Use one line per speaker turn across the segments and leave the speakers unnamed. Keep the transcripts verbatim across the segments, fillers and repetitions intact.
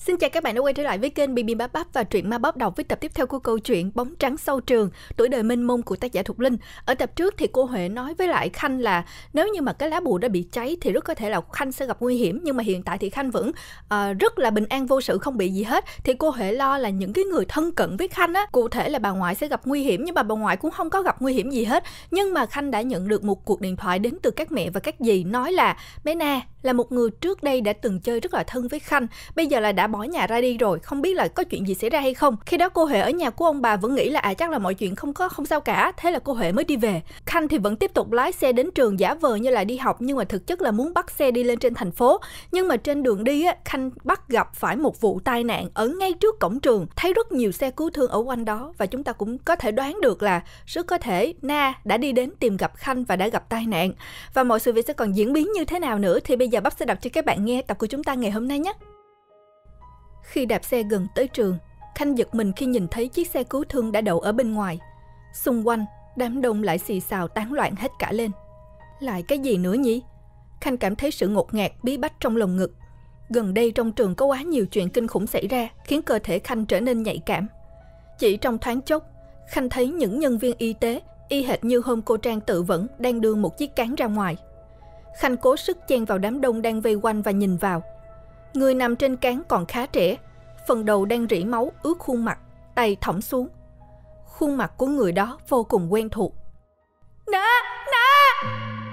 Xin chào các bạn đã quay trở lại với kênh Bibimbap và truyện ma bóp đọc với tập tiếp theo của câu chuyện Bóng trắng sâu trường, tuổi đời mênh mông của tác giả Thục Linh. Ở tập trước thì cô Huệ nói với lại Khanh là nếu như mà cái lá bùa đã bị cháy thì rất có thể là Khanh sẽ gặp nguy hiểm, nhưng mà hiện tại thì Khanh vẫn uh, rất là bình an vô sự, không bị gì hết. Thì cô Huệ lo là những cái người thân cận với Khanh á, cụ thể là bà ngoại sẽ gặp nguy hiểm, nhưng mà bà ngoại cũng không có gặp nguy hiểm gì hết. Nhưng mà Khanh đã nhận được một cuộc điện thoại đến từ các mẹ và các dì nói là bé Na là một người trước đây đã từng chơi rất là thân với Khanh, bây giờ là đã bỏ nhà ra đi rồi, không biết là có chuyện gì xảy ra hay không. Khi đó cô Huệ ở nhà của ông bà vẫn nghĩ là à chắc là mọi chuyện không có không sao cả, thế là cô Huệ mới đi về. Khanh thì vẫn tiếp tục lái xe đến trường giả vờ như là đi học, nhưng mà thực chất là muốn bắt xe đi lên trên thành phố. Nhưng mà trên đường đi á, Khanh bắt gặp phải một vụ tai nạn ở ngay trước cổng trường, thấy rất nhiều xe cứu thương ở quanh đó, và chúng ta cũng có thể đoán được là rất có thể Na đã đi đến tìm gặp Khanh và đã gặp tai nạn. Và mọi sự việc sẽ còn diễn biến như thế nào nữa thì bây giờ Bắp sẽ đọc cho các bạn nghe tập của chúng ta ngày hôm nay nhé. Khi đạp xe gần tới trường, Khanh giật mình khi nhìn thấy chiếc xe cứu thương đã đậu ở bên ngoài. Xung quanh, đám đông lại xì xào tán loạn hết cả lên. Lại cái gì nữa nhỉ? Khanh cảm thấy sự ngột ngạt bí bách trong lồng ngực. Gần đây trong trường có quá nhiều chuyện kinh khủng xảy ra, khiến cơ thể Khanh trở nên nhạy cảm. Chỉ trong thoáng chốc, Khanh thấy những nhân viên y tế, y hệt như hôm cô Trang tự vẫn, đang đưa một chiếc cán ra ngoài. Khanh cố sức chen vào đám đông đang vây quanh và nhìn vào. Người nằm trên cán còn khá trẻ, phần đầu đang rỉ máu ướt khuôn mặt, tay thõng xuống. Khuôn mặt của người đó vô cùng quen thuộc. Na, Na!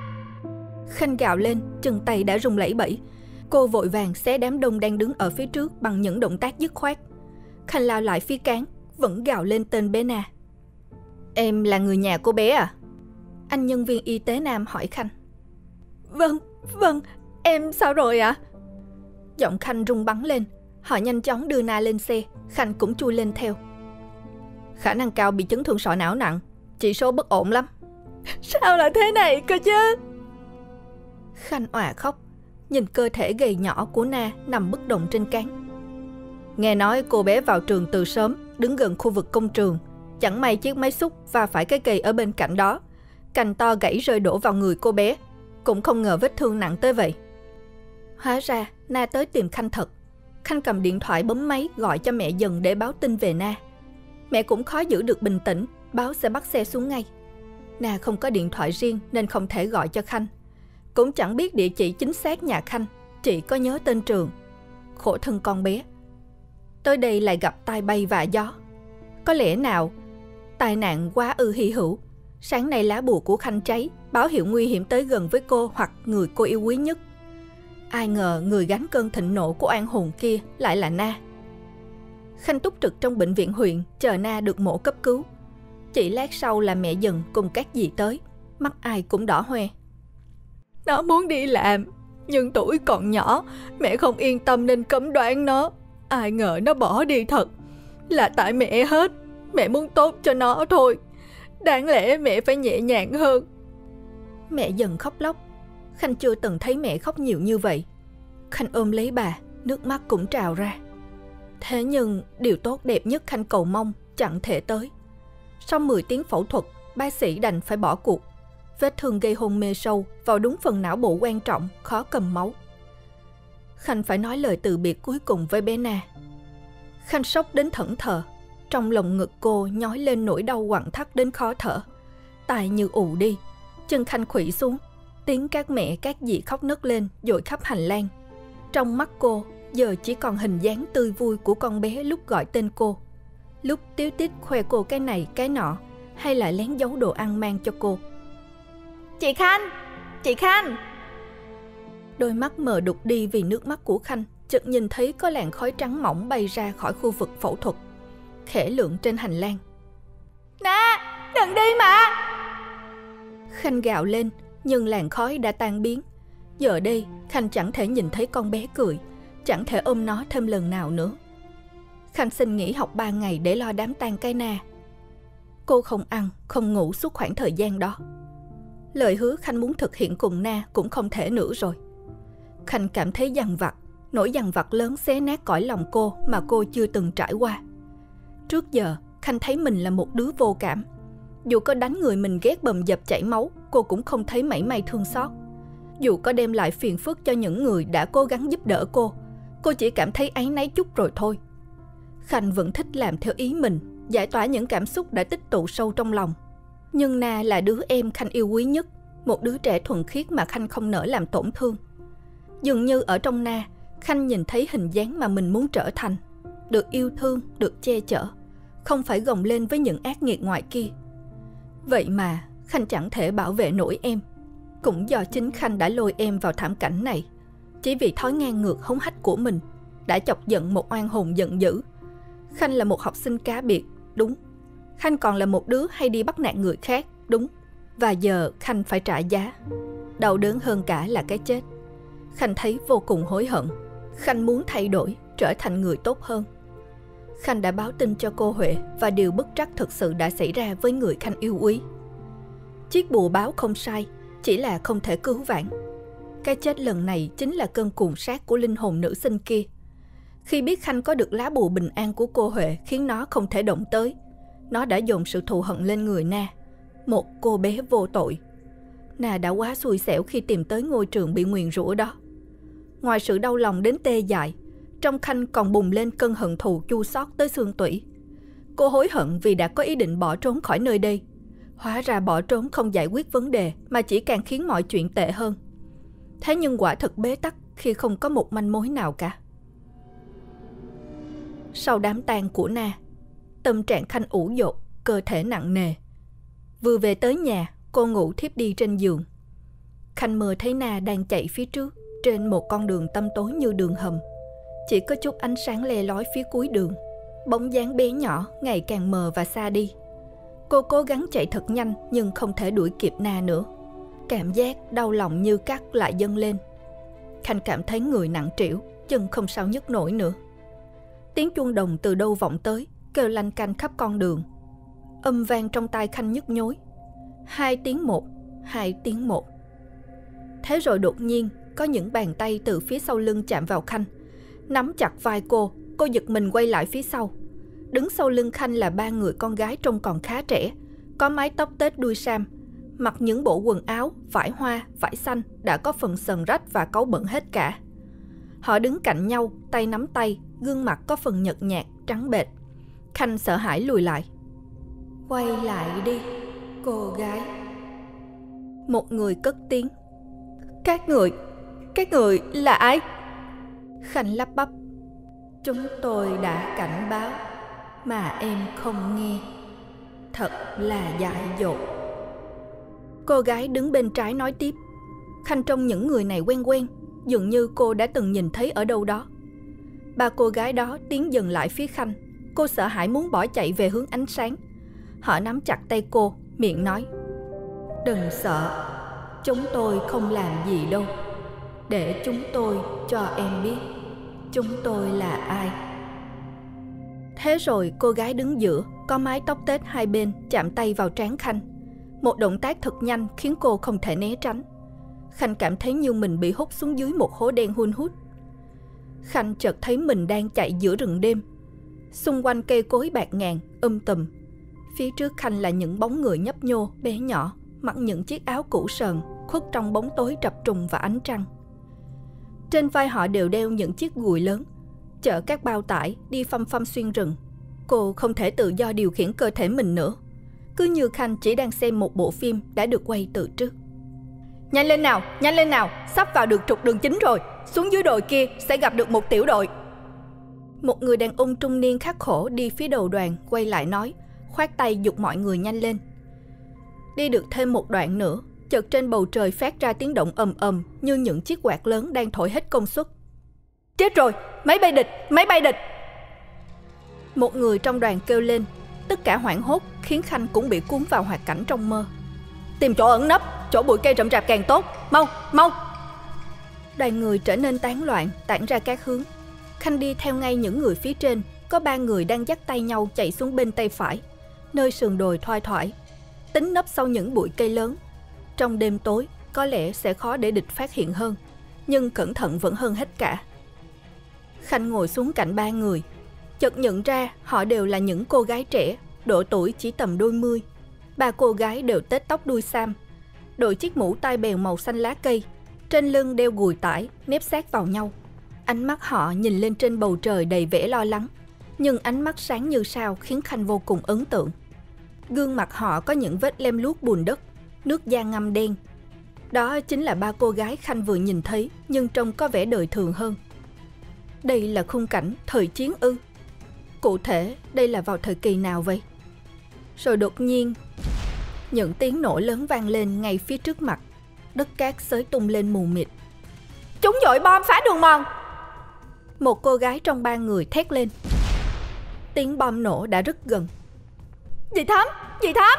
Khanh gào lên, chân tay đã run lẩy bẩy. Cô vội vàng xé đám đông đang đứng ở phía trước bằng những động tác dứt khoát. Khanh lao lại phía cán, vẫn gào lên tên bé Na. Em là người nhà cô bé à? Anh nhân viên y tế nam hỏi Khanh. Vâng, vâng, em sao rồi ạ? À? Giọng Khanh rung bắn lên. Họ nhanh chóng đưa Na lên xe. Khanh cũng chui lên theo. Khả năng cao bị chấn thương sọ não nặng, chỉ số bất ổn lắm. Sao lại thế này cơ chứ? Khanh òa khóc, nhìn cơ thể gầy nhỏ của Na nằm bất động trên cán. Nghe nói cô bé vào trường từ sớm, đứng gần khu vực công trường. Chẳng may chiếc máy xúc va phải cái cây ở bên cạnh đó, cành to gãy rơi đổ vào người cô bé. Cũng không ngờ vết thương nặng tới vậy. Hóa ra Na tới tìm Khanh thật. Khanh cầm điện thoại bấm máy gọi cho mẹ dần để báo tin về Na. Mẹ cũng khó giữ được bình tĩnh, báo sẽ bắt xe xuống ngay. Na không có điện thoại riêng nên không thể gọi cho Khanh. Cũng chẳng biết địa chỉ chính xác nhà Khanh, chỉ có nhớ tên trường. Khổ thân con bé. Tới đây lại gặp tai bay vạ gió. Có lẽ nào tai nạn quá ư hy hữu. Sáng nay lá bùa của Khanh cháy, báo hiệu nguy hiểm tới gần với cô hoặc người cô yêu quý nhất. Ai ngờ người gánh cơn thịnh nộ của oan hồn kia lại là Na. Khanh túc trực trong bệnh viện huyện chờ Na được mổ cấp cứu. Chỉ lát sau là mẹ dần cùng các dì tới, mắt ai cũng đỏ hoe. Nó muốn đi làm, nhưng tuổi còn nhỏ, mẹ không yên tâm nên cấm đoán nó. Ai ngờ nó bỏ đi thật. Là tại mẹ hết, mẹ muốn tốt cho nó thôi. Đáng lẽ mẹ phải nhẹ nhàng hơn. Mẹ dần khóc lóc. Khanh chưa từng thấy mẹ khóc nhiều như vậy. Khanh ôm lấy bà, nước mắt cũng trào ra. Thế nhưng điều tốt đẹp nhất Khanh cầu mong chẳng thể tới. Sau mười tiếng phẫu thuật, bác sĩ đành phải bỏ cuộc. Vết thương gây hôn mê sâu vào đúng phần não bộ quan trọng, khó cầm máu. Khanh phải nói lời từ biệt cuối cùng với bé Na. Khanh sốc đến thẫn thờ. Trong lồng ngực cô nhói lên nỗi đau quặn thắt đến khó thở. Tai như ù đi, chân Khanh khuỵu xuống. Tiếng các mẹ các dì khóc nấc lên dội khắp hành lang. Trong mắt cô giờ chỉ còn hình dáng tươi vui của con bé lúc gọi tên cô, lúc tíu tít khoe cô cái này cái nọ, hay là lén giấu đồ ăn mang cho cô. Chị Khanh! Chị Khanh! Đôi mắt mờ đục đi vì nước mắt của Khanh chợt nhìn thấy có làn khói trắng mỏng bay ra khỏi khu vực phẫu thuật, khẽ lượn trên hành lang. Na! Đừng đi mà! Khanh gào lên, nhưng làn khói đã tan biến. Giờ đây Khanh chẳng thể nhìn thấy con bé cười, chẳng thể ôm nó thêm lần nào nữa. Khanh xin nghỉ học ba ngày để lo đám tang cái Na. Cô không ăn, không ngủ suốt khoảng thời gian đó. Lời hứa Khanh muốn thực hiện cùng Na cũng không thể nữa rồi. Khanh cảm thấy dằn vặt, nỗi dằn vặt lớn xé nát cõi lòng cô mà cô chưa từng trải qua. Trước giờ Khanh thấy mình là một đứa vô cảm. Dù có đánh người mình ghét bầm dập chảy máu, cô cũng không thấy mảy may thương xót. Dù có đem lại phiền phức cho những người đã cố gắng giúp đỡ cô, Cô chỉ cảm thấy áy náy chút rồi thôi. Khanh vẫn thích làm theo ý mình, giải tỏa những cảm xúc đã tích tụ sâu trong lòng. Nhưng Na là đứa em Khanh yêu quý nhất, một đứa trẻ thuần khiết mà Khanh không nỡ làm tổn thương. Dường như ở trong Na, Khanh nhìn thấy hình dáng mà mình muốn trở thành, được yêu thương, được che chở, không phải gồng lên với những ác nghiệt ngoài kia. Vậy mà Khanh chẳng thể bảo vệ nổi em. Cũng do chính Khanh đã lôi em vào thảm cảnh này, chỉ vì thói ngang ngược hống hách của mình đã chọc giận một oan hồn giận dữ. Khanh là một học sinh cá biệt, đúng. Khanh còn là một đứa hay đi bắt nạt người khác, đúng. Và giờ Khanh phải trả giá. Đau đớn hơn cả là cái chết. Khanh thấy vô cùng hối hận. Khanh muốn thay đổi, trở thành người tốt hơn. Khanh đã báo tin cho cô Huệ và điều bất trắc thực sự đã xảy ra với người Khanh yêu quý. Chiếc bùa báo không sai, chỉ là không thể cứu vãn. Cái chết lần này chính là cơn cuồng sát của linh hồn nữ sinh kia. Khi biết Khanh có được lá bùa bình an của cô Huệ khiến nó không thể động tới, nó đã dồn sự thù hận lên người Na, một cô bé vô tội. Na đã quá xui xẻo khi tìm tới ngôi trường bị nguyền rủa đó. Ngoài sự đau lòng đến tê dại, trong Khanh còn bùng lên cơn hận thù chua xót tới xương tủy. Cô hối hận vì đã có ý định bỏ trốn khỏi nơi đây. Hóa ra bỏ trốn không giải quyết vấn đề mà chỉ càng khiến mọi chuyện tệ hơn. Thế nhưng quả thật bế tắc khi không có một manh mối nào cả. Sau đám tang của Na, tâm trạng Khanh ủ dột, cơ thể nặng nề. Vừa về tới nhà, cô ngủ thiếp đi trên giường. Khanh mơ thấy Na đang chạy phía trước trên một con đường tăm tối như đường hầm. Chỉ có chút ánh sáng le lói phía cuối đường. Bóng dáng bé nhỏ ngày càng mờ và xa đi. Cô cố gắng chạy thật nhanh nhưng không thể đuổi kịp Na nữa. Cảm giác đau lòng như cắt lại dâng lên. Khanh cảm thấy người nặng trĩu, chân không sao nhấc nổi nữa. Tiếng chuông đồng từ đâu vọng tới, kêu lanh canh khắp con đường. Âm vang trong tai Khanh nhức nhối. Hai tiếng một, hai tiếng một. Thế rồi đột nhiên có những bàn tay từ phía sau lưng chạm vào Khanh, nắm chặt vai cô. Cô giật mình quay lại phía sau. Đứng sau lưng Khanh là ba người con gái trông còn khá trẻ, có mái tóc tết đuôi sam, mặc những bộ quần áo vải hoa, vải xanh đã có phần sần rách và cáu bẩn hết cả. Họ đứng cạnh nhau, tay nắm tay, gương mặt có phần nhợt nhạt, trắng bệch. Khanh sợ hãi lùi lại. Quay lại đi, cô gái. Một người cất tiếng. Các người, các người là ai? Khanh lắp bắp. Chúng tôi đã cảnh báo mà em không nghe. Thật là dại dột. Cô gái đứng bên trái nói tiếp. Khanh trông những người này quen quen, dường như cô đã từng nhìn thấy ở đâu đó. Ba cô gái đó tiến dần lại phía Khanh. Cô sợ hãi muốn bỏ chạy về hướng ánh sáng. Họ nắm chặt tay cô, miệng nói. Đừng sợ, chúng tôi không làm gì đâu. Để chúng tôi cho em biết chúng tôi là ai. Thế rồi cô gái đứng giữa, có mái tóc tết hai bên, chạm tay vào trán Khanh. Một động tác thật nhanh khiến cô không thể né tránh. Khanh cảm thấy như mình bị hút xuống dưới một hố đen hun hút. Khanh chợt thấy mình đang chạy giữa rừng đêm. Xung quanh cây cối bạt ngàn, um tùm. Phía trước Khanh là những bóng người nhấp nhô, bé nhỏ, mặc những chiếc áo cũ sờn, khuất trong bóng tối trập trùng và ánh trăng. Trên vai họ đều đeo những chiếc gùi lớn, chở các bao tải đi phăm phăm xuyên rừng. Cô không thể tự do điều khiển cơ thể mình nữa. Cứ như Khanh chỉ đang xem một bộ phim đã được quay từ trước. Nhanh lên nào, nhanh lên nào, sắp vào được trục đường chính rồi. Xuống dưới đồi kia sẽ gặp được một tiểu đội. Một người đàn ông trung niên khắc khổ đi phía đầu đoàn quay lại nói, khoát tay giục mọi người nhanh lên. Đi được thêm một đoạn nữa, chợt trên bầu trời phát ra tiếng động ầm ầm như những chiếc quạt lớn đang thổi hết công suất. Chết rồi, máy bay địch, máy bay địch. Một người trong đoàn kêu lên. Tất cả hoảng hốt khiến Khanh cũng bị cuốn vào hoạt cảnh trong mơ. Tìm chỗ ẩn nấp, chỗ bụi cây rậm rạp càng tốt, mau, mau. Đoàn người trở nên tán loạn, tản ra các hướng. Khanh đi theo ngay những người phía trên. Có ba người đang dắt tay nhau chạy xuống bên tay phải, nơi sườn đồi thoai thoải, tính nấp sau những bụi cây lớn. Trong đêm tối, có lẽ sẽ khó để địch phát hiện hơn, nhưng cẩn thận vẫn hơn hết cả. Khanh ngồi xuống cạnh ba người, chợt nhận ra họ đều là những cô gái trẻ, độ tuổi chỉ tầm đôi mươi. Ba cô gái đều tết tóc đuôi sam, đội chiếc mũ tai bèo màu xanh lá cây, trên lưng đeo gùi tải nép sát vào nhau. Ánh mắt họ nhìn lên trên bầu trời đầy vẻ lo lắng, nhưng ánh mắt sáng như sao khiến Khanh vô cùng ấn tượng. Gương mặt họ có những vết lem luốc bùn đất, nước da ngăm đen. Đó chính là ba cô gái Khanh vừa nhìn thấy, nhưng trông có vẻ đời thường hơn. Đây là khung cảnh thời chiến ư? Cụ thể, đây là vào thời kỳ nào vậy? Rồi đột nhiên, những tiếng nổ lớn vang lên ngay phía trước mặt. Đất cát xới tung lên mù mịt. Chúng dội bom phá đường mòn! Một cô gái trong ba người thét lên. Tiếng bom nổ đã rất gần. Dì Thắm! Dì Thắm!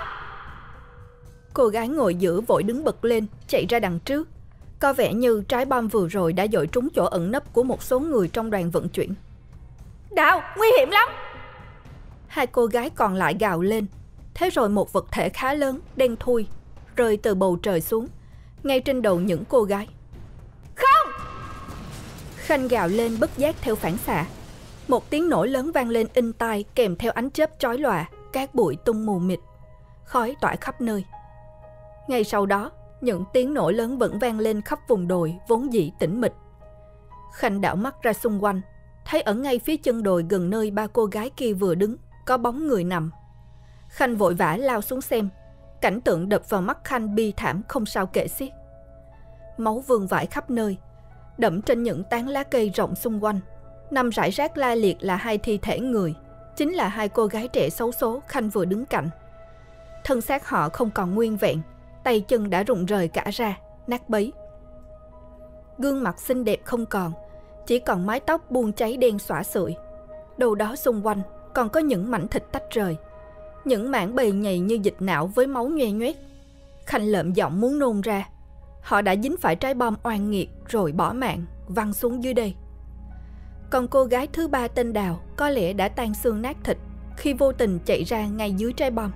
Cô gái ngồi giữa vội đứng bật lên, chạy ra đằng trước. Có vẻ như trái bom vừa rồi đã dội trúng chỗ ẩn nấp của một số người trong đoàn vận chuyển. Đào, nguy hiểm lắm! Hai cô gái còn lại gào lên. Thế rồi một vật thể khá lớn, đen thui, rơi từ bầu trời xuống, ngay trên đầu những cô gái. Không! Khanh gào lên bất giác theo phản xạ. Một tiếng nổ lớn vang lên inh tai kèm theo ánh chớp chói lòa, cát bụi tung mù mịt, khói tỏa khắp nơi. Ngay sau đó, những tiếng nổ lớn vẫn vang lên khắp vùng đồi vốn dĩ tĩnh mịch. Khanh đảo mắt ra xung quanh, thấy ở ngay phía chân đồi gần nơi ba cô gái kia vừa đứng, có bóng người nằm. Khanh vội vã lao xuống xem. Cảnh tượng đập vào mắt Khanh bi thảm không sao kể xiết. Máu vương vãi khắp nơi, đẫm trên những tán lá cây rộng xung quanh. Nằm rải rác la liệt là hai thi thể người, chính là hai cô gái trẻ xấu số Khanh vừa đứng cạnh. Thân xác họ không còn nguyên vẹn, tay chân đã rụng rời cả ra, nát bấy. Gương mặt xinh đẹp không còn, chỉ còn mái tóc buông cháy đen xõa xụi. Đâu đó xung quanh còn có những mảnh thịt tách rời, những mảng bầy nhầy như dịch não với máu nhoe nhoét. Khanh lợm giọng muốn nôn ra. Họ đã dính phải trái bom oan nghiệt rồi bỏ mạng, văng xuống dưới đây. Còn cô gái thứ ba tên Đào có lẽ đã tan xương nát thịt khi vô tình chạy ra ngay dưới trái bom.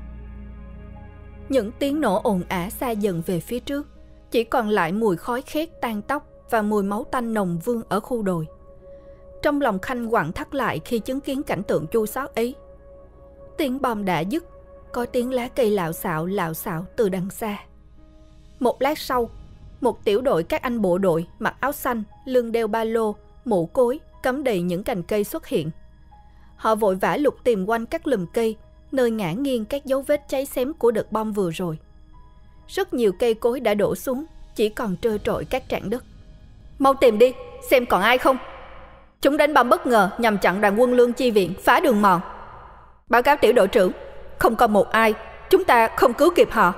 Những tiếng nổ ồn ả xa dần về phía trước, chỉ còn lại mùi khói khét tan tóc và mùi máu tanh nồng vương ở khu đồi. Trong lòng Khanh quặn thắt lại khi chứng kiến cảnh tượng chua xót ấy. Tiếng bom đã dứt, có tiếng lá cây lạo xạo lạo xạo từ đằng xa. Một lát sau, một tiểu đội các anh bộ đội mặc áo xanh, lưng đeo ba lô, mũ cối, cắm đầy những cành cây xuất hiện. Họ vội vã lục tìm quanh các lùm cây, nơi ngã nghiêng các dấu vết cháy xém của đợt bom vừa rồi. Rất nhiều cây cối đã đổ xuống, chỉ còn trơ trọi các trảng đất. Mau tìm đi, xem còn ai không. Chúng đánh bom bất ngờ nhằm chặn đoàn quân lương chi viện phá đường mòn. Báo cáo tiểu đội trưởng, không còn một ai, chúng ta không cứu kịp họ.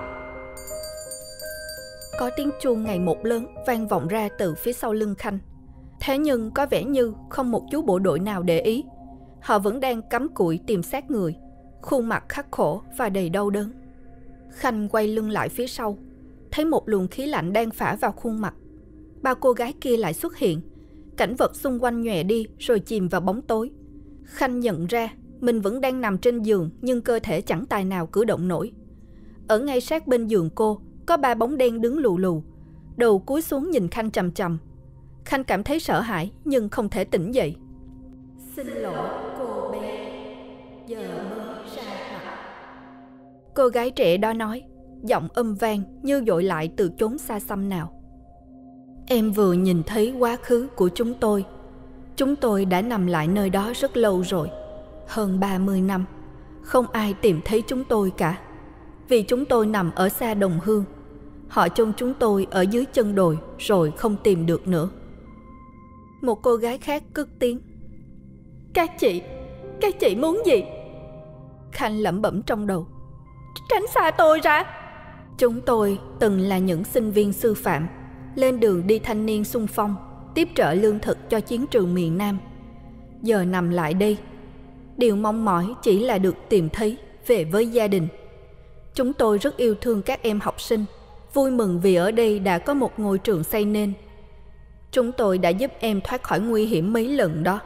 Có tiếng chuông ngày một lớn vang vọng ra từ phía sau lưng Khanh. Thế nhưng có vẻ như không một chú bộ đội nào để ý. Họ vẫn đang cắm cụi tìm xác người, khuôn mặt khắc khổ và đầy đau đớn. Khanh quay lưng lại phía sau, thấy một luồng khí lạnh đang phả vào khuôn mặt. Ba cô gái kia lại xuất hiện. Cảnh vật xung quanh nhòe đi rồi chìm vào bóng tối. Khanh nhận ra mình vẫn đang nằm trên giường, nhưng cơ thể chẳng tài nào cử động nổi. Ở ngay sát bên giường cô có ba bóng đen đứng lù lù, đầu cúi xuống nhìn Khanh chằm chằm. Khanh cảm thấy sợ hãi nhưng không thể tỉnh dậy. Xin lỗi cô bé, giờ mới ra mặt. Cô gái trẻ đó nói, giọng âm vang như dội lại từ chốn xa xăm nào. Em vừa nhìn thấy quá khứ của chúng tôi. Chúng tôi đã nằm lại nơi đó rất lâu rồi, hơn ba mươi năm. Không ai tìm thấy chúng tôi cả, vì chúng tôi nằm ở xa đồng hương. Họ chôn chúng tôi ở dưới chân đồi rồi không tìm được nữa. Một cô gái khác cất tiếng. Các chị, các chị muốn gì? Khanh lẩm bẩm trong đầu. Tránh xa tôi ra. Chúng tôi từng là những sinh viên sư phạm, lên đường đi thanh niên xung phong, tiếp trợ lương thực cho chiến trường miền Nam. Giờ nằm lại đây, điều mong mỏi chỉ là được tìm thấy, về với gia đình. Chúng tôi rất yêu thương các em học sinh, vui mừng vì ở đây đã có một ngôi trường xây nên. Chúng tôi đã giúp em thoát khỏi nguy hiểm mấy lần đó.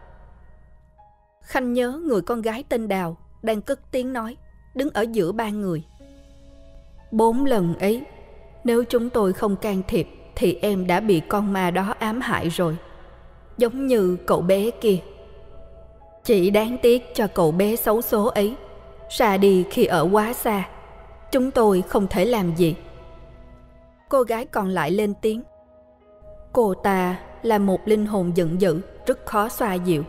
Khanh nhớ người con gái tên Đào đang cất tiếng nói, đứng ở giữa ba người. Bốn lần ấy, nếu chúng tôi không can thiệp thì em đã bị con ma đó ám hại rồi, giống như cậu bé kia. Chỉ đáng tiếc cho cậu bé xấu số ấy ra đi khi ở quá xa. Chúng tôi không thể làm gì. Cô gái còn lại lên tiếng. Cô ta là một linh hồn giận dữ, rất khó xoa dịu.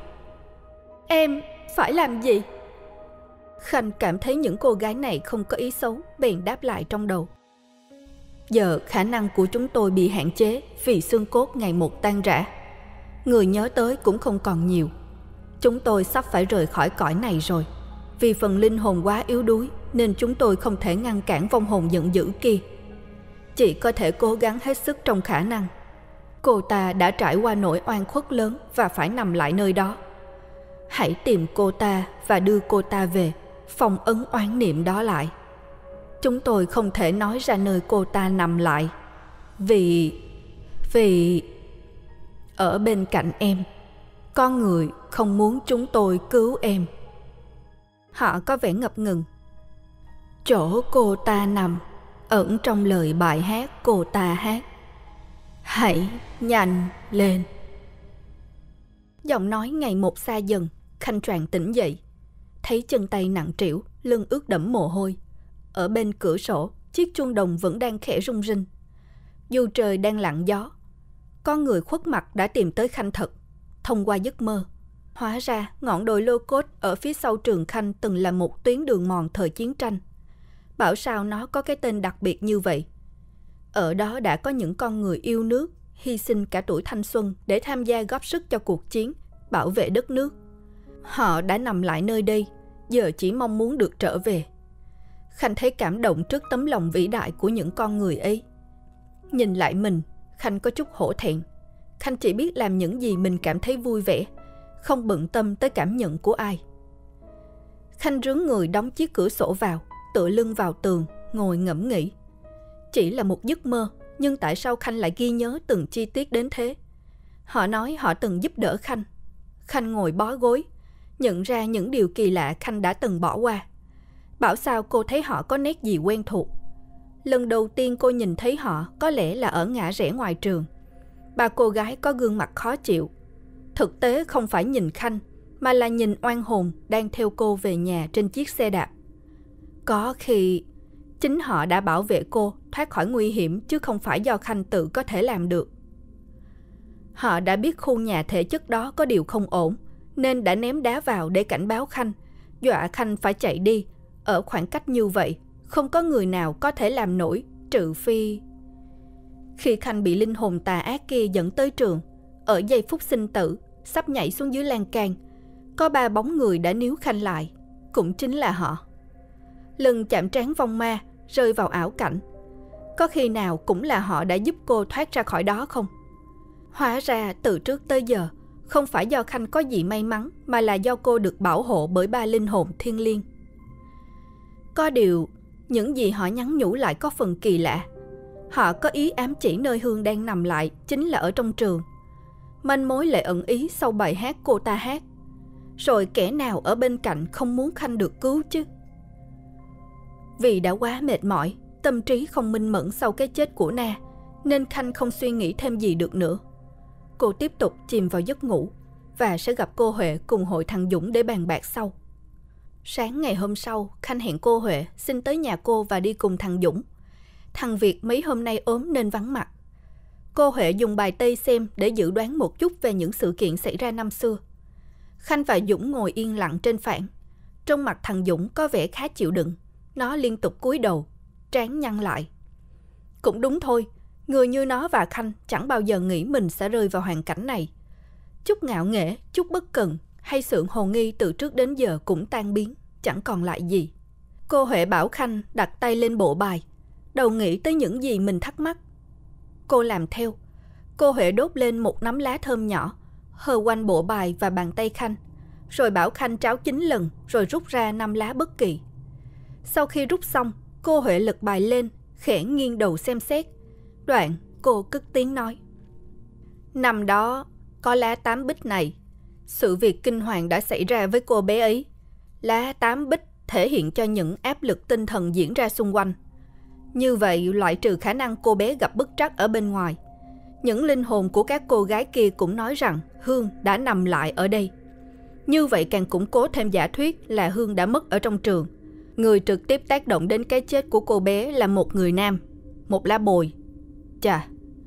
Em phải làm gì? Khanh cảm thấy những cô gái này không có ý xấu, bèn đáp lại trong đầu. Giờ khả năng của chúng tôi bị hạn chế vì xương cốt ngày một tan rã. Người nhớ tới cũng không còn nhiều. Chúng tôi sắp phải rời khỏi cõi này rồi. Vì phần linh hồn quá yếu đuối nên chúng tôi không thể ngăn cản vong hồn giận dữ kia. Chỉ có thể cố gắng hết sức trong khả năng. Cô ta đã trải qua nỗi oan khuất lớn và phải nằm lại nơi đó. Hãy tìm cô ta và đưa cô ta về, phong ấn oán niệm đó lại. Chúng tôi không thể nói ra nơi cô ta nằm lại. Vì... Vì... Ở bên cạnh em, có người không muốn chúng tôi cứu em. Họ có vẻ ngập ngừng. Chỗ cô ta nằm ẩn trong lời bài hát cô ta hát. Hãy nhanh lên. Giọng nói ngày một xa dần. Khanh choàng tỉnh dậy, thấy chân tay nặng trĩu, lưng ướt đẫm mồ hôi. Ở bên cửa sổ, chiếc chuông đồng vẫn đang khẽ rung rinh. Dù trời đang lặng gió, con người khuất mặt đã tìm tới Khanh thật, thông qua giấc mơ. Hóa ra ngọn đồi Lô Cốt ở phía sau trường Khanh từng là một tuyến đường mòn thời chiến tranh. Bảo sao nó có cái tên đặc biệt như vậy. Ở đó đã có những con người yêu nước, hy sinh cả tuổi thanh xuân để tham gia góp sức cho cuộc chiến, bảo vệ đất nước. Họ đã nằm lại nơi đây, giờ chỉ mong muốn được trở về. Khanh thấy cảm động trước tấm lòng vĩ đại của những con người ấy. Nhìn lại mình, Khanh có chút hổ thẹn. Khanh chỉ biết làm những gì mình cảm thấy vui vẻ, không bận tâm tới cảm nhận của ai. Khanh rướn người đóng chiếc cửa sổ vào, tựa lưng vào tường, ngồi ngẫm nghĩ. Chỉ là một giấc mơ, nhưng tại sao Khanh lại ghi nhớ từng chi tiết đến thế? Họ nói họ từng giúp đỡ Khanh. Khanh ngồi bó gối, nhận ra những điều kỳ lạ Khanh đã từng bỏ qua. Bảo sao cô thấy họ có nét gì quen thuộc. Lần đầu tiên cô nhìn thấy họ có lẽ là ở ngã rẽ ngoài trường. Ba cô gái có gương mặt khó chịu. Thực tế không phải nhìn Khanh, mà là nhìn oan hồn đang theo cô về nhà trên chiếc xe đạp. Có khi chính họ đã bảo vệ cô thoát khỏi nguy hiểm, chứ không phải do Khanh tự có thể làm được. Họ đã biết khu nhà thể chất đó có điều không ổn, nên đã ném đá vào để cảnh báo Khanh, dọa Khanh phải chạy đi. Ở khoảng cách như vậy, không có người nào có thể làm nổi, trừ phi... Khi Khanh bị linh hồn tà ác kia dẫn tới trường, ở giây phút sinh tử, sắp nhảy xuống dưới lan can, có ba bóng người đã níu Khanh lại, cũng chính là họ. Lần chạm trán vong ma, rơi vào ảo cảnh, có khi nào cũng là họ đã giúp cô thoát ra khỏi đó không? Hóa ra từ trước tới giờ, không phải do Khanh có gì may mắn, mà là do cô được bảo hộ bởi ba linh hồn thiêng liêng. Có điều, những gì họ nhắn nhủ lại có phần kỳ lạ. Họ có ý ám chỉ nơi Hương đang nằm lại chính là ở trong trường. Manh mối lại ẩn ý sau bài hát cô ta hát. Rồi kẻ nào ở bên cạnh không muốn Khanh được cứu chứ? Vì đã quá mệt mỏi, tâm trí không minh mẫn sau cái chết của Na, nên Khanh không suy nghĩ thêm gì được nữa. Cô tiếp tục chìm vào giấc ngủ và sẽ gặp cô Huệ cùng hội thằng Dũng để bàn bạc sau. Sáng ngày hôm sau, Khanh hẹn cô Huệ xin tới nhà cô và đi cùng thằng Dũng. Thằng Việt mấy hôm nay ốm nên vắng mặt. Cô Huệ dùng bài Tây xem để dự đoán một chút về những sự kiện xảy ra năm xưa. Khanh và Dũng ngồi yên lặng trên phản. Trong mặt thằng Dũng có vẻ khá chịu đựng. Nó liên tục cúi đầu, trán nhăn lại. Cũng đúng thôi, người như nó và Khanh chẳng bao giờ nghĩ mình sẽ rơi vào hoàn cảnh này. Chút ngạo nghễ, chút bất cần hay sự hồ nghi từ trước đến giờ cũng tan biến, chẳng còn lại gì. Cô Huệ bảo Khanh đặt tay lên bộ bài, đầu nghĩ tới những gì mình thắc mắc. Cô làm theo. Cô Huệ đốt lên một nắm lá thơm nhỏ, hơ quanh bộ bài và bàn tay Khanh, rồi bảo Khanh tráo chín lần rồi rút ra năm lá bất kỳ. Sau khi rút xong, cô Huệ lật bài lên, khẽ nghiêng đầu xem xét. Đoạn cô cất tiếng nói: Năm đó có lá tám bích này. Sự việc kinh hoàng đã xảy ra với cô bé ấy. Lá tám bích thể hiện cho những áp lực tinh thần diễn ra xung quanh. Như vậy loại trừ khả năng cô bé gặp bất trắc ở bên ngoài. Những linh hồn của các cô gái kia cũng nói rằng Hương đã nằm lại ở đây. Như vậy càng củng cố thêm giả thuyết là Hương đã mất ở trong trường. Người trực tiếp tác động đến cái chết của cô bé là một người nam, một lá bồi. Chà,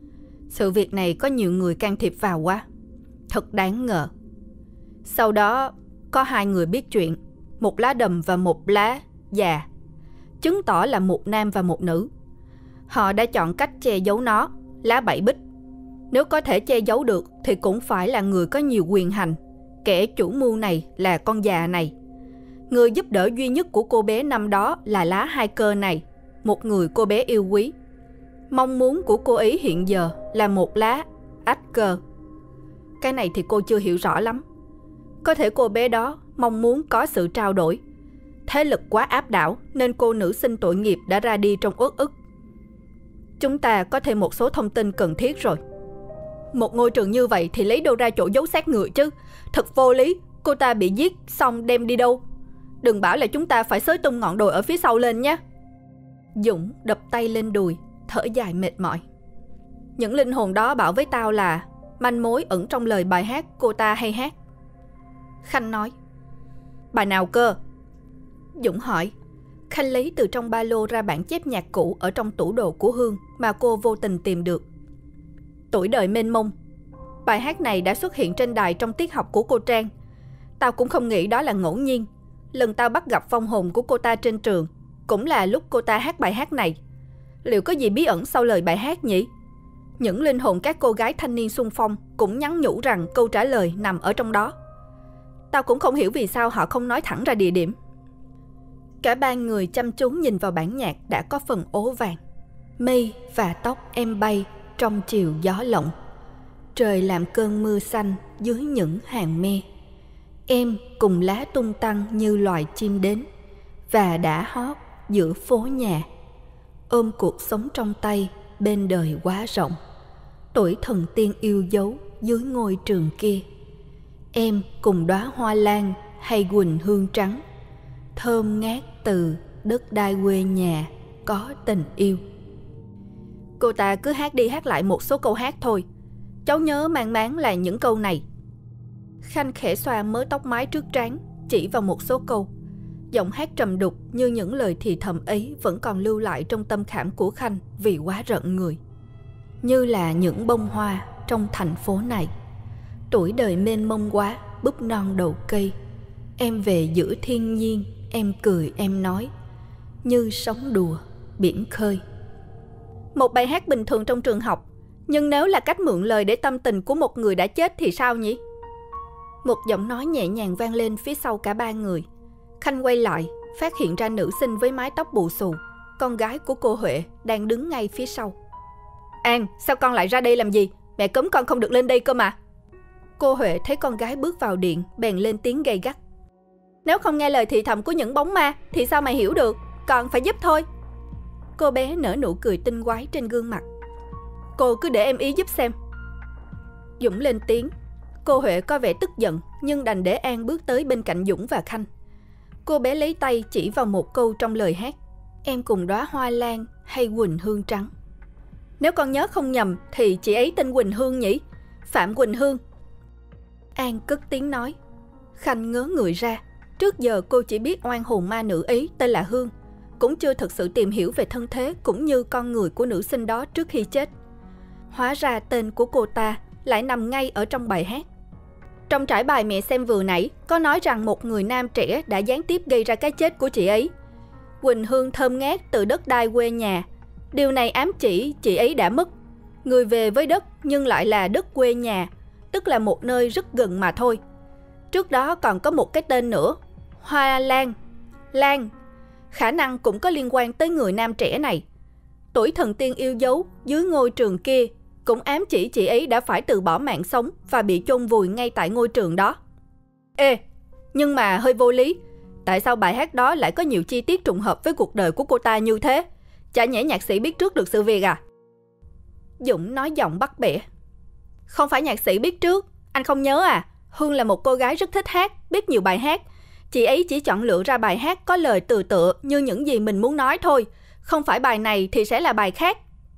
Sự việc này có nhiều người can thiệp vào quá. Thật đáng ngờ. Sau đó có hai người biết chuyện, một lá đầm và một lá già, chứng tỏ là một nam và một nữ. Họ đã chọn cách che giấu nó, lá bảy bích. Nếu có thể che giấu được thì cũng phải là người có nhiều quyền hành. Kẻ chủ mưu này là con già này. Người giúp đỡ duy nhất của cô bé năm đó là lá hai cơ này, một người cô bé yêu quý. Mong muốn của cô ấy hiện giờ là một lá ách cơ. Cái này thì cô chưa hiểu rõ lắm. Có thể cô bé đó mong muốn có sự trao đổi. Thế lực quá áp đảo nên cô nữ sinh tội nghiệp đã ra đi trong uất ức. Chúng ta có thêm một số thông tin cần thiết rồi. Một ngôi trường như vậy thì lấy đâu ra chỗ giấu xác người chứ? Thật vô lý. Cô ta bị giết xong đem đi đâu? Đừng bảo là chúng ta phải xới tung ngọn đồi ở phía sau lên nhé. Dũng đập tay lên đùi, thở dài mệt mỏi. Những linh hồn đó bảo với tao là manh mối ẩn trong lời bài hát cô ta hay hát. Khanh nói. Bài nào cơ? Dũng hỏi. Khanh lấy từ trong ba lô ra bản chép nhạc cũ ở trong tủ đồ của Hương mà cô vô tình tìm được. Tuổi đời mênh mông. Bài hát này đã xuất hiện trên đài trong tiết học của cô Trang. Tao cũng không nghĩ đó là ngẫu nhiên. Lần tao bắt gặp vong hồn của cô ta trên trường cũng là lúc cô ta hát bài hát này. Liệu có gì bí ẩn sau lời bài hát nhỉ? Những linh hồn các cô gái thanh niên xung phong cũng nhắn nhủ rằng câu trả lời nằm ở trong đó. Tao cũng không hiểu vì sao họ không nói thẳng ra địa điểm. Cả ba người chăm chú nhìn vào bản nhạc đã có phần ố vàng. Mây và tóc em bay trong chiều gió lộng. Trời làm cơn mưa xanh dưới những hàng me. Em cùng lá tung tăng như loài chim đến và đã hót giữa phố nhà. Ôm cuộc sống trong tay bên đời quá rộng. Tuổi thần tiên yêu dấu dưới ngôi trường kia. Em cùng đóa hoa lan hay quỳnh hương trắng. Thơm ngát từ đất đai quê nhà có tình yêu. Cô ta cứ hát đi hát lại một số câu hát thôi. Cháu nhớ mang máng là những câu này. Khanh khẽ xoa mớ tóc mái trước trán, chỉ vào một số câu. Giọng hát trầm đục như những lời thì thầm ấy vẫn còn lưu lại trong tâm khảm của Khanh vì quá rợn người. Như là những bông hoa trong thành phố này. Tuổi đời mênh mông quá, búp non đầu cây. Em về giữa thiên nhiên, em cười em nói. Như sóng đùa, biển khơi. Một bài hát bình thường trong trường học. Nhưng nếu là cách mượn lời để tâm tình của một người đã chết thì sao nhỉ? Một giọng nói nhẹ nhàng vang lên phía sau cả ba người. Khanh quay lại, phát hiện ra nữ sinh với mái tóc bù xù, con gái của cô Huệ, đang đứng ngay phía sau. An, sao con lại ra đây làm gì? Mẹ cấm con không được lên đây cơ mà. Cô Huệ thấy con gái bước vào điện, bèn lên tiếng gay gắt. Nếu không nghe lời thì thầm của những bóng ma thì sao mày hiểu được? Con phải giúp thôi. Cô bé nở nụ cười tinh quái trên gương mặt. Cô cứ để em ý giúp xem. Dũng lên tiếng. Cô Huệ có vẻ tức giận nhưng đành để An bước tới bên cạnh Dũng và Khanh. Cô bé lấy tay chỉ vào một câu trong lời hát. Em cùng đóa hoa lan hay quỳnh hương trắng. Nếu con nhớ không nhầm thì chị ấy tên Quỳnh Hương nhỉ? Phạm Quỳnh Hương. An cất tiếng nói. Khanh ngớ người ra. Trước giờ cô chỉ biết oan hồn ma nữ ấy tên là Hương, cũng chưa thực sự tìm hiểu về thân thế cũng như con người của nữ sinh đó trước khi chết. Hóa ra tên của cô ta lại nằm ngay ở trong bài hát. Trong trải bài mẹ xem vừa nãy có nói rằng một người nam trẻ đã gián tiếp gây ra cái chết của chị ấy. Quỳnh hương thơm ngát từ đất đai quê nhà. Điều này ám chỉ chị ấy đã mất. Người về với đất nhưng lại là đất quê nhà, tức là một nơi rất gần mà thôi. Trước đó còn có một cái tên nữa, Hoa Lan. Lan, khả năng cũng có liên quan tới người nam trẻ này. Tuổi thần tiên yêu dấu dưới ngôi trường kia cũng ám chỉ chị ấy đã phải từ bỏ mạng sống và bị chôn vùi ngay tại ngôi trường đó. Ê, nhưng mà hơi vô lý. Tại sao bài hát đó lại có nhiều chi tiết trùng hợp với cuộc đời của cô ta như thế? Chả nhẽ nhạc sĩ biết trước được sự việc à? Dũng nói giọng bắt bẻ. Không phải nhạc sĩ biết trước, anh không nhớ à? Hương là một cô gái rất thích hát, biết nhiều bài hát. Chị ấy chỉ chọn lựa ra bài hát có lời từ tựa như những gì mình muốn nói thôi. Không phải bài này thì sẽ là bài khác.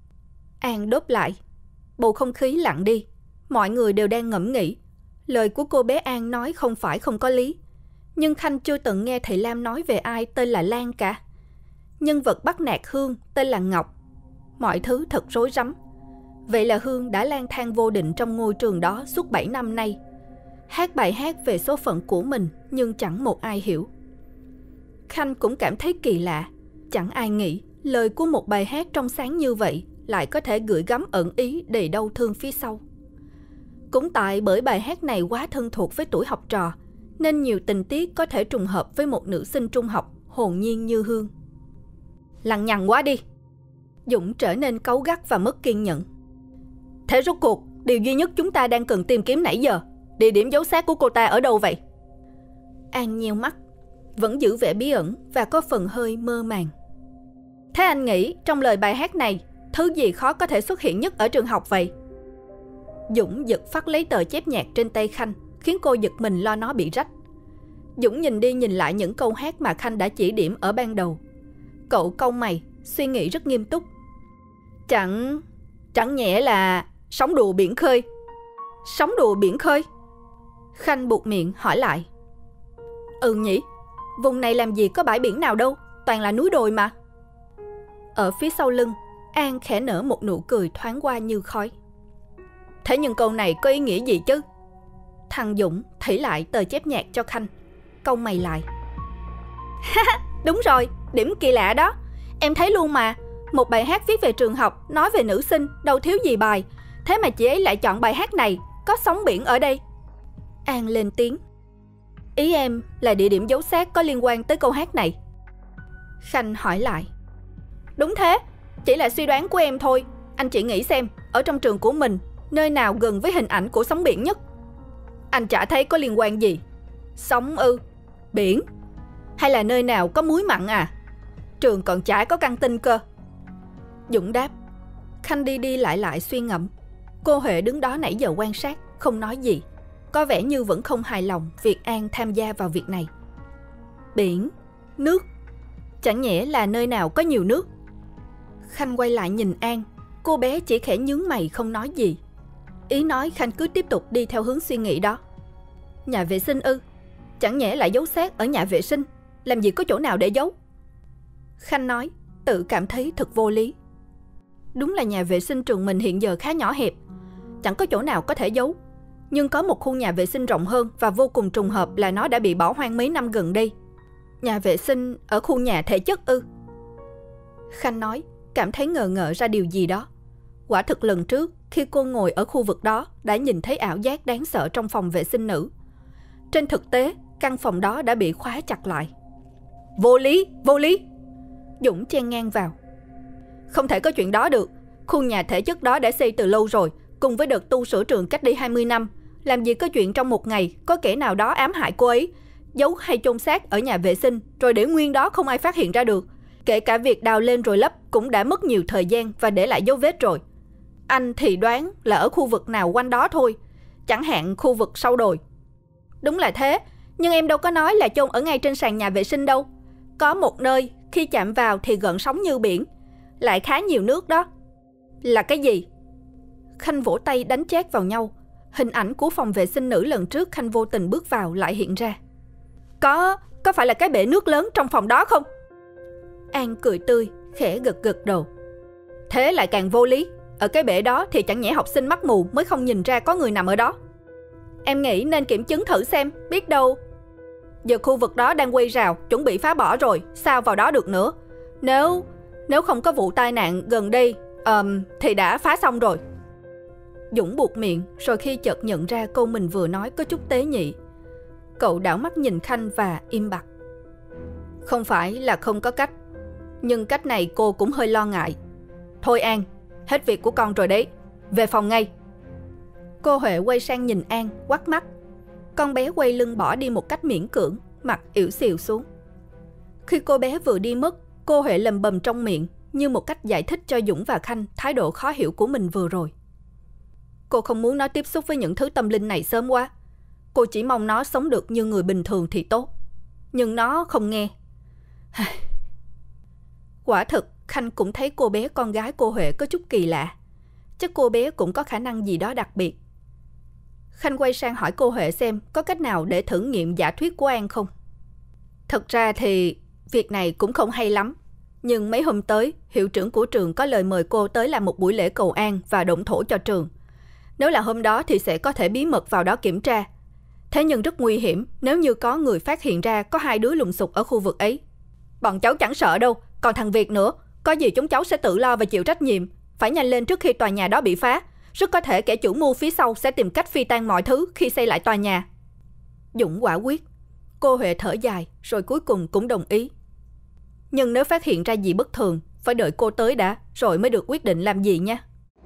An đáp lại. Bầu không khí lặng đi. Mọi người đều đang ngẫm nghĩ. Lời của cô bé An nói không phải không có lý. Nhưng Khanh chưa từng nghe thầy Lam nói về ai tên là Lan cả. Nhân vật bắt nạt Hương tên là Ngọc. Mọi thứ thật rối rắm. Vậy là Hương đã lang thang vô định trong ngôi trường đó suốt bảy năm nay, hát bài hát về số phận của mình nhưng chẳng một ai hiểu. Khanh cũng cảm thấy kỳ lạ, chẳng ai nghĩ lời của một bài hát trong sáng như vậy lại có thể gửi gắm ẩn ý đầy đau thương phía sau. Cũng tại bởi bài hát này quá thân thuộc với tuổi học trò, nên nhiều tình tiết có thể trùng hợp với một nữ sinh trung học hồn nhiên như Hương. Lằng nhằng quá đi. Dũng trở nên cáu gắt và mất kiên nhẫn. Thế rốt cuộc, điều duy nhất chúng ta đang cần tìm kiếm nãy giờ, địa điểm giấu xác của cô ta ở đâu vậy? An nheo mắt, vẫn giữ vẻ bí ẩn và có phần hơi mơ màng. Thế anh nghĩ trong lời bài hát này, thứ gì khó có thể xuất hiện nhất ở trường học vậy? Dũng giật phát lấy tờ chép nhạc trên tay Khanh, khiến cô giật mình lo nó bị rách. Dũng nhìn đi nhìn lại những câu hát mà Khanh đã chỉ điểm ở ban đầu. Cậu cau mày, suy nghĩ rất nghiêm túc. Chẳng... chẳng nhẽ là sóng đùa biển khơi? Sóng đùa biển khơi? Khanh buột miệng hỏi lại. Ừ nhỉ, vùng này làm gì có bãi biển nào đâu, toàn là núi đồi mà. Ở phía sau lưng, An khẽ nở một nụ cười thoáng qua như khói. Thế nhưng câu này có ý nghĩa gì chứ? Thằng Dũng thảy lại tờ chép nhạc cho Khanh, cau mày lại. Đúng rồi, điểm kỳ lạ đó. Em thấy luôn mà, một bài hát viết về trường học, nói về nữ sinh, đâu thiếu gì bài. Thế mà chị ấy lại chọn bài hát này, có sóng biển ở đây. An lên tiếng. Ý em là địa điểm giấu xác có liên quan tới câu hát này? Khanh hỏi lại. Đúng thế, chỉ là suy đoán của em thôi. Anh chỉ nghĩ xem, ở trong trường của mình, nơi nào gần với hình ảnh của sóng biển nhất? Anh chả thấy có liên quan gì. Sóng ư? Biển? Hay là nơi nào có muối mặn à? Trường còn chả có căng tin cơ. Dũng đáp. Khanh đi đi lại lại suy ngẫm. Cô Huệ đứng đó nãy giờ quan sát, không nói gì. Có vẻ như vẫn không hài lòng việc An tham gia vào việc này. Biển, nước, chẳng nhẽ là nơi nào có nhiều nước? Khanh quay lại nhìn An. Cô bé chỉ khẽ nhướng mày không nói gì. Ý nói Khanh cứ tiếp tục đi theo hướng suy nghĩ đó. Nhà vệ sinh ư? Chẳng nhẽ lại giấu xác ở nhà vệ sinh? Làm gì có chỗ nào để giấu? Khanh nói, tự cảm thấy thật vô lý. Đúng là nhà vệ sinh trường mình hiện giờ khá nhỏ hẹp, chẳng có chỗ nào có thể giấu. Nhưng có một khu nhà vệ sinh rộng hơn và vô cùng trùng hợp là nó đã bị bỏ hoang mấy năm gần đây. Nhà vệ sinh ở khu nhà thể chất ư? Khanh nói, cảm thấy ngờ ngợ ra điều gì đó. Quả thực lần trước, khi cô ngồi ở khu vực đó, đã nhìn thấy ảo giác đáng sợ trong phòng vệ sinh nữ. Trên thực tế, căn phòng đó đã bị khóa chặt lại. Vô lý, vô lý! Dũng chen ngang vào. Không thể có chuyện đó được. Khu nhà thể chất đó đã xây từ lâu rồi, cùng với đợt tu sửa trường cách đây hai mươi năm. Làm gì có chuyện trong một ngày có kẻ nào đó ám hại cô ấy, giấu hay chôn xác ở nhà vệ sinh, rồi để nguyên đó không ai phát hiện ra được. Kể cả việc đào lên rồi lấp cũng đã mất nhiều thời gian và để lại dấu vết rồi. Anh thì đoán là ở khu vực nào quanh đó thôi, chẳng hạn khu vực sau đồi. Đúng là thế, nhưng em đâu có nói là chôn ở ngay trên sàn nhà vệ sinh đâu. Có một nơi khi chạm vào thì gợn sóng như biển, lại khá nhiều nước đó. Là cái gì? Khanh vỗ tay đánh chát vào nhau. Hình ảnh của phòng vệ sinh nữ lần trước Khanh vô tình bước vào lại hiện ra. Có, có phải là cái bể nước lớn trong phòng đó không? An cười tươi, khẽ gật gật đầu. Thế lại càng vô lý. Ở cái bể đó thì chẳng nhẽ học sinh mắt mù mới không nhìn ra có người nằm ở đó. Em nghĩ nên kiểm chứng thử xem, biết đâu. Giờ khu vực đó đang quay rào, chuẩn bị phá bỏ rồi, sao vào đó được nữa? Nếu nếu không có vụ tai nạn gần đây, um, thì đã phá xong rồi. Dũng buột miệng, rồi khi chợt nhận ra câu mình vừa nói có chút tế nhị. Cậu đảo mắt nhìn Khanh và im bặt. Không phải là không có cách, nhưng cách này cô cũng hơi lo ngại. Thôi An, hết việc của con rồi đấy, về phòng ngay. Cô Huệ quay sang nhìn An, quắt mắt. Con bé quay lưng bỏ đi một cách miễn cưỡng, mặt ỉu xìu xuống. Khi cô bé vừa đi mất, cô Huệ lầm bầm trong miệng, như một cách giải thích cho Dũng và Khanh thái độ khó hiểu của mình vừa rồi. Cô không muốn nó tiếp xúc với những thứ tâm linh này sớm quá. Cô chỉ mong nó sống được như người bình thường thì tốt. Nhưng nó không nghe. Quả thực, Khanh cũng thấy cô bé con gái cô Huệ có chút kỳ lạ. Chắc cô bé cũng có khả năng gì đó đặc biệt. Khanh quay sang hỏi cô Huệ xem có cách nào để thử nghiệm giả thuyết của An không. Thật ra thì việc này cũng không hay lắm. Nhưng mấy hôm tới, hiệu trưởng của trường có lời mời cô tới làm một buổi lễ cầu an và động thổ cho trường. Nếu là hôm đó thì sẽ có thể bí mật vào đó kiểm tra. Thế nhưng rất nguy hiểm nếu như có người phát hiện ra có hai đứa lùng sục ở khu vực ấy. Bọn cháu chẳng sợ đâu, còn thằng Việt nữa. Có gì chúng cháu sẽ tự lo và chịu trách nhiệm. Phải nhanh lên trước khi tòa nhà đó bị phá. Rất có thể kẻ chủ mưu phía sau sẽ tìm cách phi tan mọi thứ khi xây lại tòa nhà. Dũng quả quyết. Cô Huệ thở dài rồi cuối cùng cũng đồng ý. Nhưng nếu phát hiện ra gì bất thường, phải đợi cô tới đã, rồi mới được quyết định làm gì nha.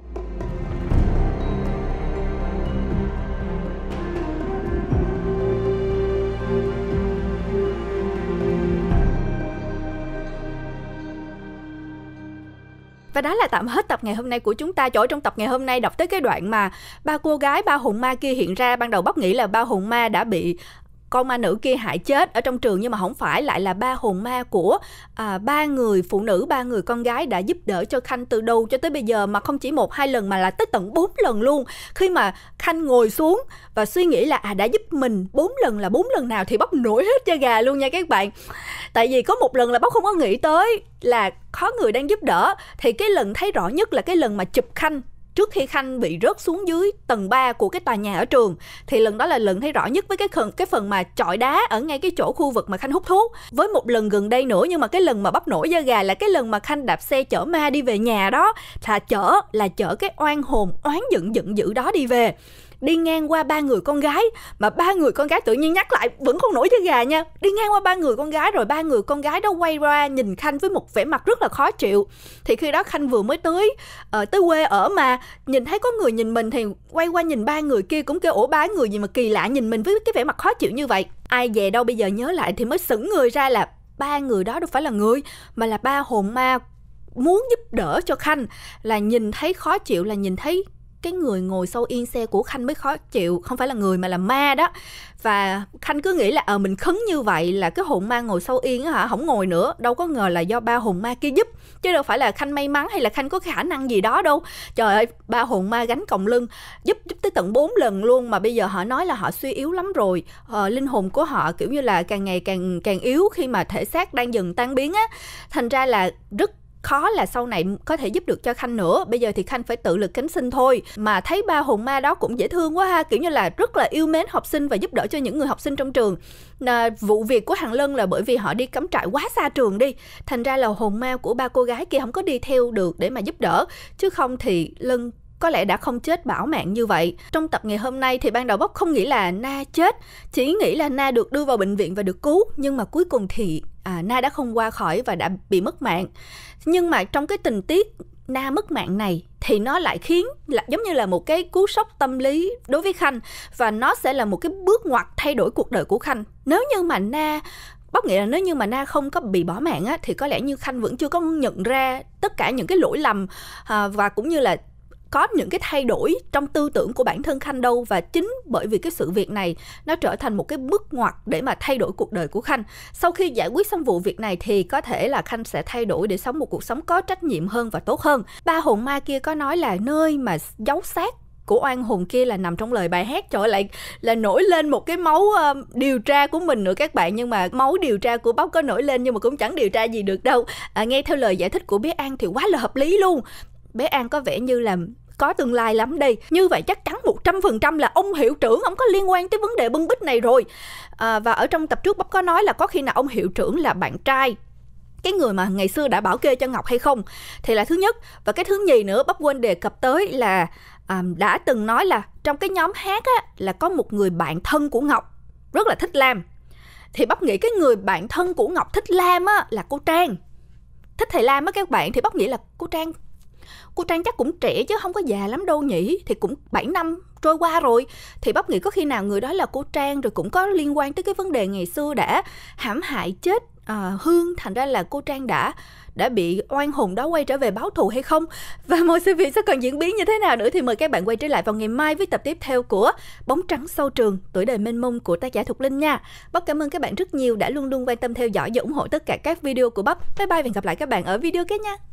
Và đó là tạm hết tập ngày hôm nay của chúng ta. Chỗ trong tập ngày hôm nay đọc tới cái đoạn mà ba cô gái, ba hồn ma kia hiện ra. Ban đầu Bắp nghĩ là ba hồn ma đã bị con ma nữ kia hại chết ở trong trường, nhưng mà không phải, lại là ba hồn ma của à, ba người phụ nữ, ba người con gái đã giúp đỡ cho Khanh từ đầu cho tới bây giờ, mà không chỉ một hai lần mà là tới tận bốn lần luôn. Khi mà Khanh ngồi xuống và suy nghĩ là à đã giúp mình bốn lần, là bốn lần nào thì Bắp nổi hết da gà luôn nha các bạn. Tại vì có một lần là Bắp không có nghĩ tới là có người đang giúp đỡ. Thì cái lần thấy rõ nhất là cái lần mà chụp Khanh trước khi Khanh bị rớt xuống dưới tầng ba của cái tòa nhà ở trường. Thì lần đó là lần thấy rõ nhất, với cái phần, cái phần mà chọi đá ở ngay cái chỗ khu vực mà Khanh hút thuốc. Với một lần gần đây nữa, nhưng mà cái lần mà Bắp nổi da gà là cái lần mà Khanh đạp xe chở ma đi về nhà đó. Là chở, là chở cái oan hồn oán giận giận dữ đó đi về. Đi ngang qua ba người con gái, mà ba người con gái tự nhiên nhắc lại vẫn không nổi da gà nha. Đi ngang qua ba người con gái rồi ba người con gái đó quay ra nhìn Khanh với một vẻ mặt rất là khó chịu. Thì khi đó Khanh vừa mới tới uh, tới quê ở, mà nhìn thấy có người nhìn mình thì quay qua nhìn ba người kia cũng kêu ủa ba người gì mà kỳ lạ nhìn mình với cái vẻ mặt khó chịu như vậy. Ai về đâu bây giờ nhớ lại thì mới sững người ra là ba người đó đâu phải là người, mà là ba hồn ma muốn giúp đỡ cho Khanh. Là nhìn thấy khó chịu là nhìn thấy cái người ngồi sau yên xe của Khanh mới khó chịu, không phải là người mà là ma đó. Và Khanh cứ nghĩ là ờ mình khấn như vậy là cái hồn ma ngồi sau yên á hả, không ngồi nữa. Đâu có ngờ là do ba hồn ma kia giúp, chứ đâu phải là Khanh may mắn hay là Khanh có khả năng gì đó đâu. Trời ơi, ba hồn ma gánh còng lưng, giúp giúp tới tận bốn lần luôn. Mà bây giờ họ nói là họ suy yếu lắm rồi, ờ, linh hồn của họ kiểu như là càng ngày càng càng yếu khi mà thể xác đang dần tan biến á. Thành ra là rất khó là sau này có thể giúp được cho Khanh nữa. Bây giờ thì Khanh phải tự lực cánh sinh thôi. Mà thấy ba hồn ma đó cũng dễ thương quá ha, kiểu như là rất là yêu mến học sinh và giúp đỡ cho những người học sinh trong trường. À, vụ việc của Hằng Lân là bởi vì họ đi cắm trại quá xa trường đi, thành ra là hồn ma của ba cô gái kia không có đi theo được để mà giúp đỡ, chứ không thì Lân có lẽ đã không chết bão mạng như vậy. Trong tập ngày hôm nay thì ban đầu Bóc không nghĩ là Na chết, chỉ nghĩ là Na được đưa vào bệnh viện và được cứu. Nhưng mà cuối cùng thì à, Na đã không qua khỏi và đã bị mất mạng. Nhưng mà trong cái tình tiết Na mất mạng này thì nó lại khiến là giống như là một cái cú sốc tâm lý đối với Khanh. Và nó sẽ là một cái bước ngoặt thay đổi cuộc đời của Khanh. Nếu như mà Na Bóc nghĩ là nếu như mà Na không có bị bỏ mạng á, thì có lẽ như Khanh vẫn chưa có nhận ra tất cả những cái lỗi lầm à, và cũng như là có những cái thay đổi trong tư tưởng của bản thân Khanh đâu. Và chính bởi vì cái sự việc này nó trở thành một cái bước ngoặt để mà thay đổi cuộc đời của Khanh. Sau khi giải quyết xong vụ việc này thì có thể là Khanh sẽ thay đổi để sống một cuộc sống có trách nhiệm hơn và tốt hơn. Ba hồn ma kia có nói là nơi mà giấu xác của oan hồn kia là nằm trong lời bài hát. Trời ơi, lại là nổi lên một cái máu uh, điều tra của mình nữa các bạn. Nhưng mà máu điều tra của Bóc có nổi lên nhưng mà cũng chẳng điều tra gì được đâu. À, nghe theo lời giải thích của bé An thì quá là hợp lý luôn. Bé An có vẻ như là có tương lai lắm đây. Như vậy chắc chắn một trăm phần trăm là ông hiệu trưởng ông có liên quan tới vấn đề bưng bít này rồi. À, và ở trong tập trước Bóc có nói là có khi nào ông hiệu trưởng là bạn trai cái người mà ngày xưa đã bảo kê cho Ngọc hay không. Thì là thứ nhất. Và cái thứ nhì nữa Bóc quên đề cập tới là à, đã từng nói là trong cái nhóm hát á, là có một người bạn thân của Ngọc rất là thích Lam. Thì Bóc nghĩ cái người bạn thân của Ngọc thích Lam á, là cô Trang. Thích thầy Lam á các bạn. Thì Bóc nghĩ là cô Trang Cô Trang chắc cũng trẻ chứ không có già lắm đâu nhỉ. Thì cũng bảy năm trôi qua rồi. Thì Bóc nghĩ có khi nào người đó là cô Trang, rồi cũng có liên quan tới cái vấn đề ngày xưa đã hãm hại chết à, Hương. Thành ra là cô Trang đã đã bị oan hồn đó quay trở về báo thù hay không. Và mọi sự việc sẽ còn diễn biến như thế nào nữa thì mời các bạn quay trở lại vào ngày mai với tập tiếp theo của Bóng Trắng Sau Trường, tuổi đời mênh mông của tác giả Thục Linh nha. Bóc cảm ơn các bạn rất nhiều đã luôn luôn quan tâm theo dõi và ủng hộ tất cả các video của Bóc. Bye bye và hẹn gặp lại các bạn ở video kế nha.